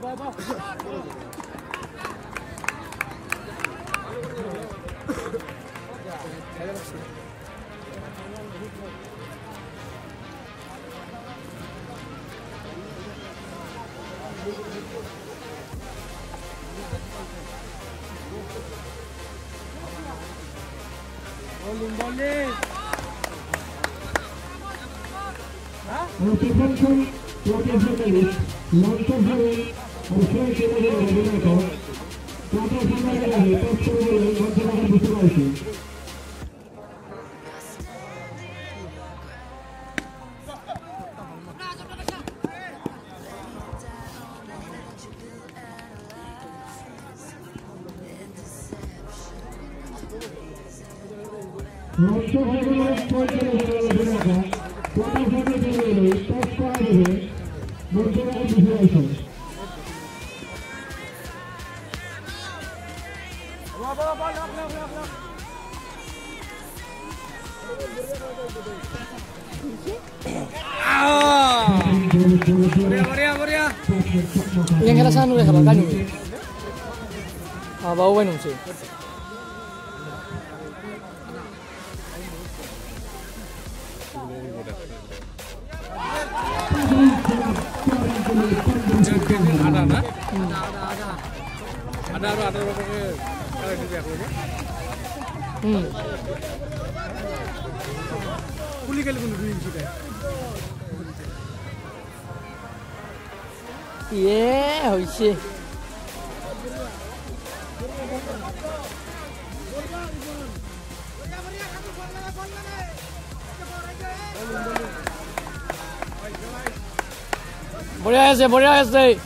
Yang kena sanu ya kalau kan ini. Bau kan sih. Ada pakai kalau di aku ni. Kuli kali pun dulu ini sudah. Yeah, hoishi. Boleh ase.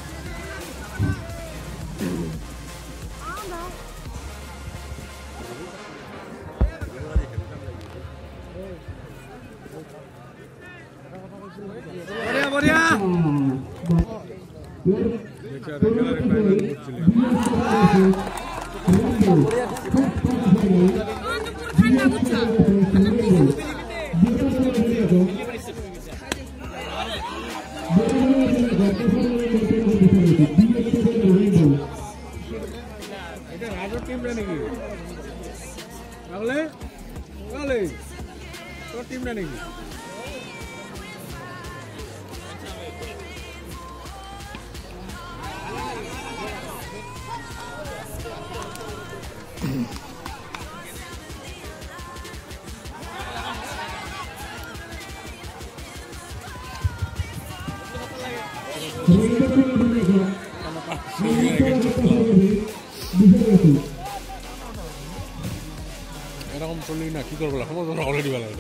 এরকম চললি না কি করবো সমস্ত already ভালো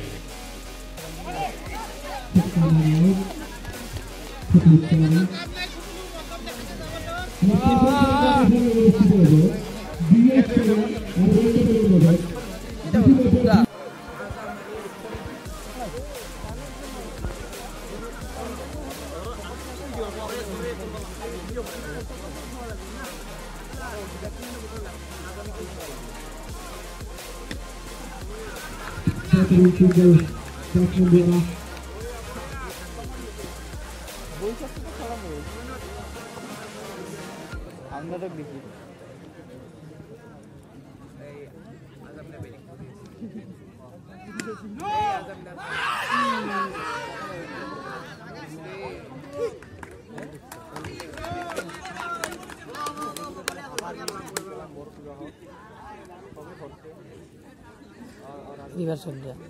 reverse हो गया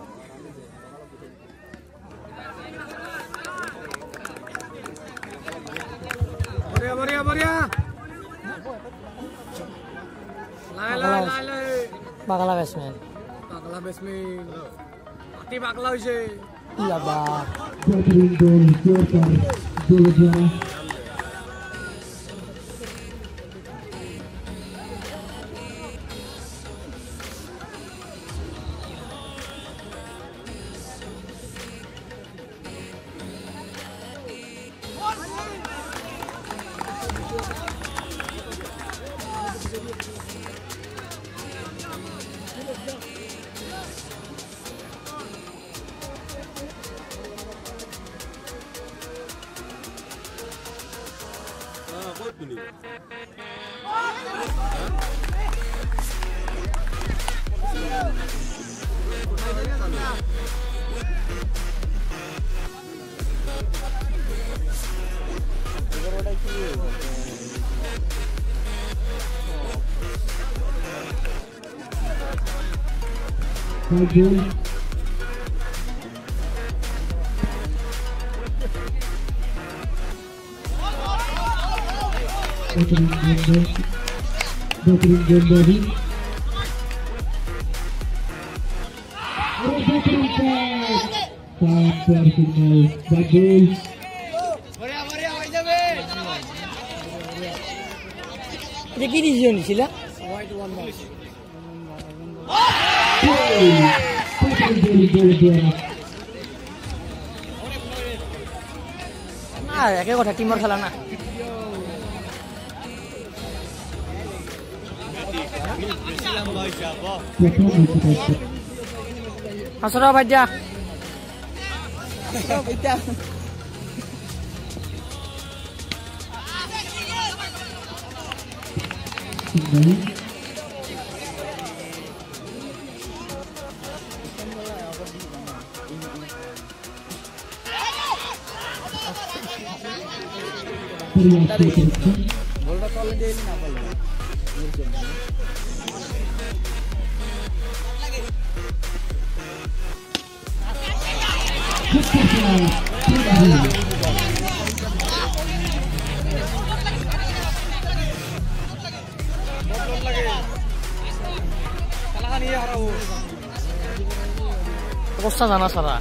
बढ़िया লাই পাগলা বেসমেন অতি পাগলা হইছে ইয়া বা তুলিব Thank you. কি ডিসিশন ছিল না একে কথা টিমর খেলা না আসরা ভাইজা বলটা কলে দেইলি না বল অবস্থা জানা সারা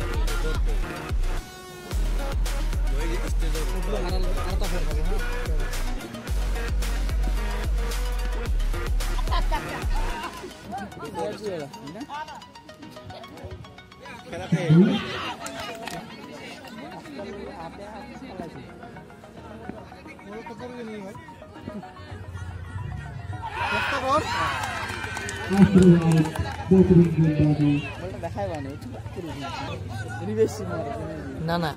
না না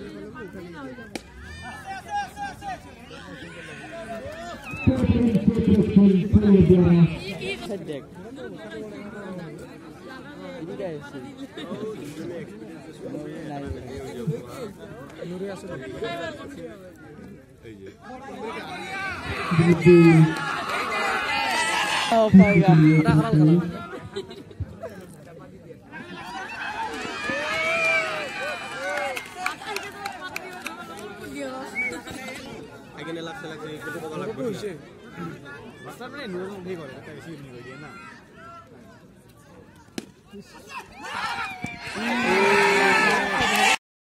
এখানে লাগছে কত টাকা লাগবে হইছে মাস্টার মানে নুরন উঠে করে একটা বেশি নি করে না